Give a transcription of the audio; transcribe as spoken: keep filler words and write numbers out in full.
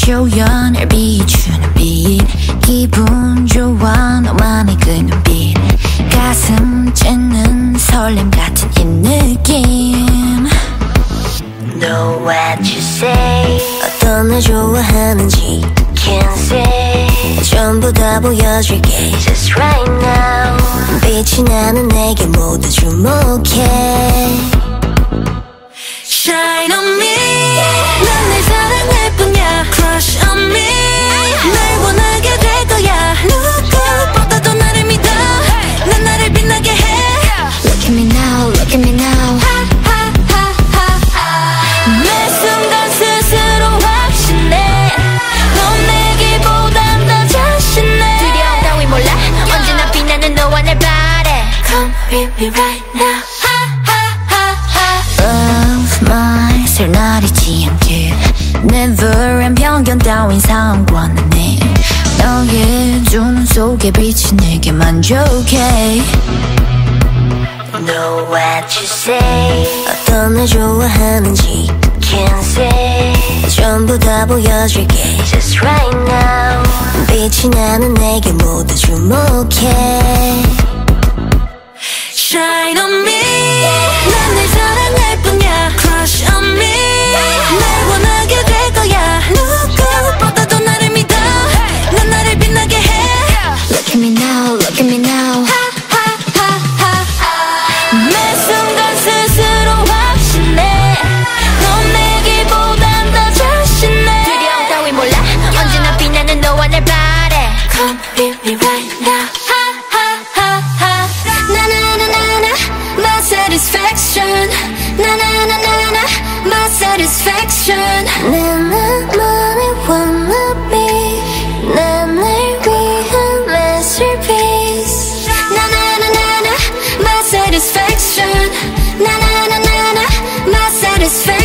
조연을 비추는 빛 기분 좋아 너만의 그 눈빛 가슴 찢는 설렘 같은 이 느낌 Know what you say 어떤 날 좋아하는지 Can't say 전부 다 보여줄게 Just right now 빛이 나는 내게 모두 주목해 Shine on me 난 날 사랑할 뿐이야 Crush on me 날 원하게 될 거야 누구보다도 나를 믿어 난 나를 빛나게 해 Look at me now, look at me now 매 순간 스스로 확신해 넌 내기보단 더 자신해 두려움 따위 몰라 언제나 빛나는 너와 날 바래 Come with me right now Love my 설날이지 않게 Never and 편견 따윈 상관은 해 너의 두 눈 속에 빛이 내게 만족해 Know what you say 어떤 날 좋아하는지 Can't say 전부 다 보여줄게 Just right now 빛이 나는 내게 모두 주목해 Shine on me 난 날 사랑할 뿐이야 Crush on me 날 원하게 될 거야 누구보다도 나를 믿어 난 나를 빛나게 해 Look at me now, look at me now 매 순간 스스로 확신해 넌 내기보단 더 자신해 두려움 따위 몰라 언제나 빛나는 너와 날 바래 Come with me right now 나나나나나 my satisfaction 나나나나나 my satisfaction 내 나만의 wannabe 난 날 위한 masterpiece 나나나나나 my satisfaction 나나나나나 my satisfaction